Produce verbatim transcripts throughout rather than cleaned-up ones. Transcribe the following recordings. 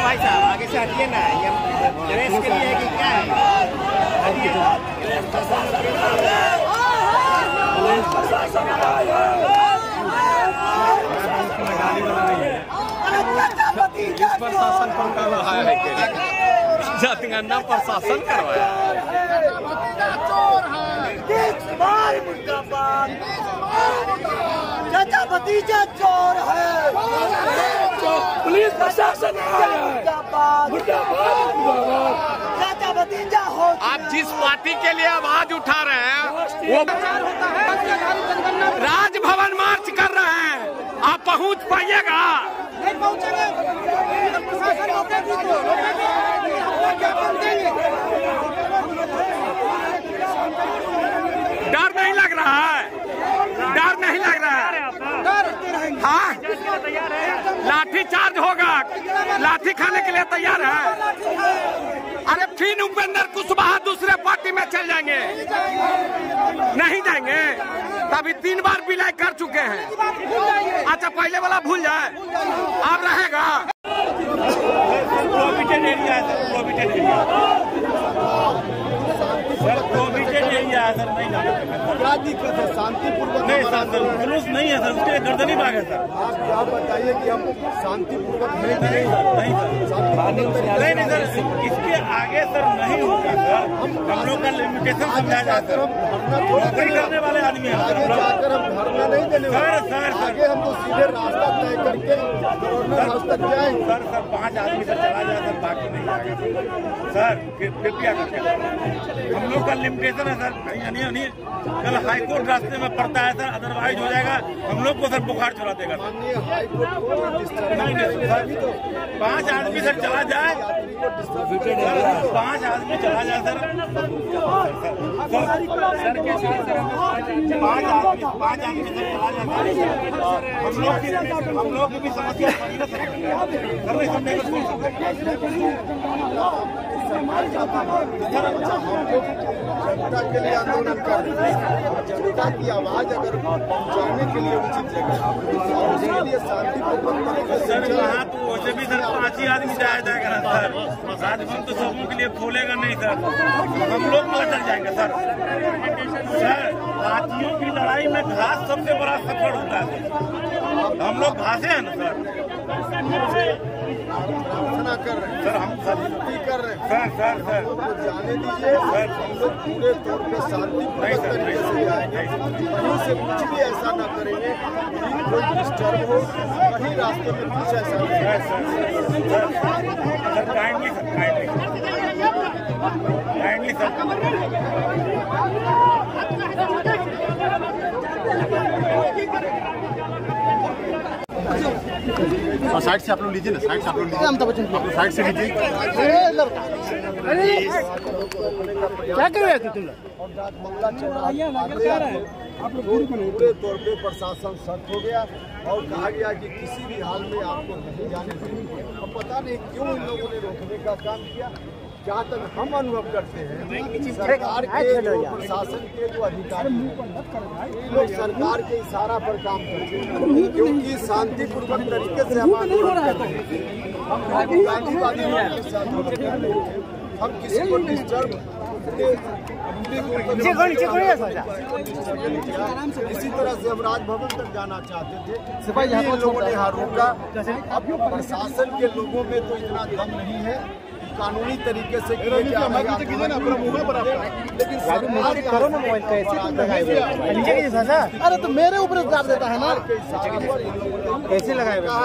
भाई साहब आगे से हटिए ना, ये ड्रेस के लिए है कि क्या है? प्रशासन पर करवाया है जनगणना प्रशासन करवाया। चाचा भतीजा चोर है, पुलिस प्रशासन चाचा भतीजा हो। आप जिस पार्टी के लिए आवाज उठा रहे हैं वो राजभवन मार्च कर रहे हैं, आप पहुंच पाइएगा? नहीं पहुंचेंगे, प्रशासन रोकेगी तो रोकेगी, क्या देंगे? डर नहीं लग रहा है? डर नहीं लग रहा है? हाँ, लाठी चार्ज होगा, लाठी खाने के लिए तैयार है? अरे फिर उपेंद्र कुशवाहा दूसरे पार्टी में चल जाएंगे? नहीं जाएंगे, तभी तीन बार विलय कर चुके हैं। अच्छा पहले वाला भूल जाए, अब रहेगा। प्रोविटेड एरिया है sir, prohibited area sir, prohibited area है सर, नहीं जाना। क्या दिक्कत है? शांतिपूर्वक नहीं सर, जुलूस नहीं है सर, उसके लिए गर्दनी बाग है सर। आप क्या बताइए कि हम शांतिपूर्वक नहीं नहीं सर, नहीं सर, नहीं नहीं सर, इसके आगे सर नहीं होगा सर। हम लोग का लिमिटेशन समझा जाता है, नौकरी करने वाले आदमी हैं आगे जाकर हम धरना नहीं देने सर। सर आगे हम तो सीधे रास्ता तय करके गवर्नर हाउस तक जाएंगे। सर सर पाँच आदमी सर चला जाए सर, बाकी नहीं आएगा सर। कृपया करके हम लोग का लिमिटेशन है सर, यानी यानी कल हाईकोर्ट रास्ते में पड़ता है सर, अदरवाइज हो जाएगा हम लोग को सर बुखार चला देगा सर। नहीं नहीं सर, पाँच आदमी सर चला जाए, पाँच आदमी चला जाए सर, सर के साथ सर पाँच आदमी पाँच आदमी सर चला जाए, हम लोग की हम लोग की भी समस्या सर नहीं समझेगा जनता के लिए आंदोलन कर रहे हैं, जनता की आवाज अगर पहुंचाने के लिए उचित जगह उसके लिए शांतिपूर्वक सर वहाँ तो वैसे भी सर पाँच ही आदमी जाया जाएगा ना सर, राजभवन तो सबों के लिए खोलेगा नहीं सर, हम लोग लड़ जाएंगे सर। सर हाथियों की लड़ाई में घास सबसे बड़ा सफर होता है, हम लोग घासे हैं ना सर। प्रार्थना कर रहे हैं सर, हम सब कर रहे हैं सर सर सर को जाने दीजिए सर, हम लोग पूरे तौर पे शांतिपूर्वक तरीके से जाएंगे, कहीं से कुछ भी ऐसा न करेंगे कि कोई डिस्टर्ब हो, कहीं रास्ते में कुछ ऐसा नहीं। Sir sir sir kindly sir kindly kindly sir side से आप लोग लीजिए ना, साइड से आप लोग लीजिए, अमिताभ बच्चन आप लोग साइड से लीजिए। क्या कर रहे थे तुम लोग? पूरे तौर पे प्रशासन सख्त हो गया और कहा गया कि किसी भी हाल में आपको नहीं जाने देंगे। अब पता नहीं क्यों इन लोगों ने रोकने का काम किया। जहाँ तक हम अनुभव करते हैं, सरकार के जो प्रशासन के जो अधिकारी हैं, लोग सरकार के इशारा पर काम करते हैं, क्योंकि शांतिपूर्वक तरीके से हम आंदोलन करते हैं, हम गांधीवादी लोगों के साथ होते हैं, हम किसी को डिस्टर्ब इसी तरह से हम राजभवन तक जाना चाहते थे, सिपाही लोगों ने यहाँ रोका। अब प्रशासन के लोगों में तो इतना दम नहीं है कानूनी तरीके से किए जा रहे हैं, लेकिन सरकार करो ना मोबाइल कैसे। अरे तो मेरे ऊपर दाब देता है ना, कैसे लगाए इस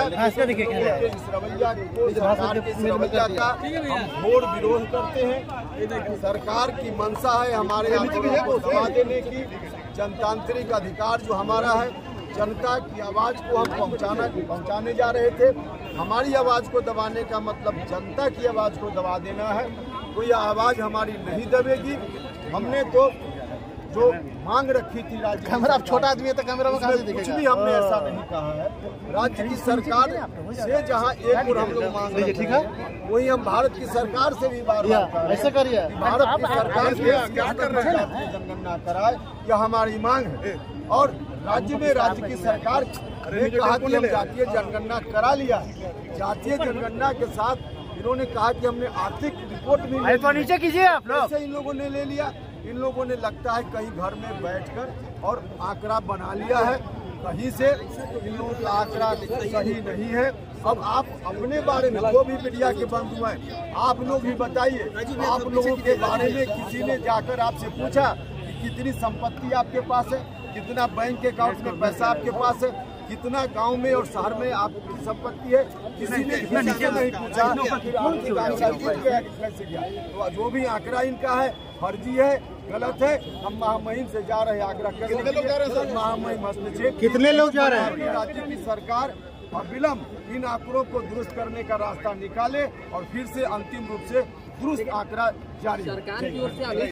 रवैया का हम घोर विरोध करते हैं। सरकार की मंशा है हमारे आंदोलन को दबा देने की, जनतांत्रिक अधिकार जो हमारा है, जनता की आवाज को हम पहुंचाना पहुंचाने जा रहे थे। हमारी आवाज को दबाने का मतलब जनता की आवाज को दबा देना है, कोई आवाज हमारी नहीं दबेगी। हमने तो जो मांग रखी थी राज्य, कैमरा अब छोटा आदमी है तो कैमरा में कहाँ से दिखेगा? कुछ भी हमने ऐसा नहीं कहा है। राज्य की सरकार से जहाँ एक और हम लोग मांग रहे ठीक है, वही हम भारत की सरकार से भी बार बार ऐसे करिए, भारत की सरकार जनगणना कराए, यह हमारी मांग है। और राज्य में राज्य की सरकार ने कहा कि हम जातीय जनगणना करा लिया, जातीय जनगणना के साथ इन्होंने कहा कि हमने आर्थिक रिपोर्ट भी अरे तो नीचे कीजिए आप लोग। ऐसे इन लोगों ने ले लिया। इन लोगों ने लगता है कहीं घर में बैठकर और आंकड़ा बना लिया है कहीं से। इन लोगों का आंकड़ा सही नहीं है। अब आप अपने बारे में, जो भी मीडिया के बंधु हैं, आप लोग भी बताइए, आप लोगों के बारे में किसी ने जाकर आपसे पूछा कि कितनी संपत्ति आपके पास है, कितना बैंक अकाउंट में पैसा आपके पास है, कितना गांव में और शहर में आपकी संपत्ति है? किसी ने किसी से नहीं पूछा। तो जो भी आंकड़ा इनका है फर्जी है, गलत है। हम महामहिम से जा रहे हैं आगरा कर महामहिम हस्तक्षेप। कितने लोग जा रहे हैं? राज्य की सरकार अविलंब इन आंकड़ों को दुरुस्त करने का रास्ता निकाले और फिर से अंतिम रूप से दुरुस्त आंकड़ा जारी।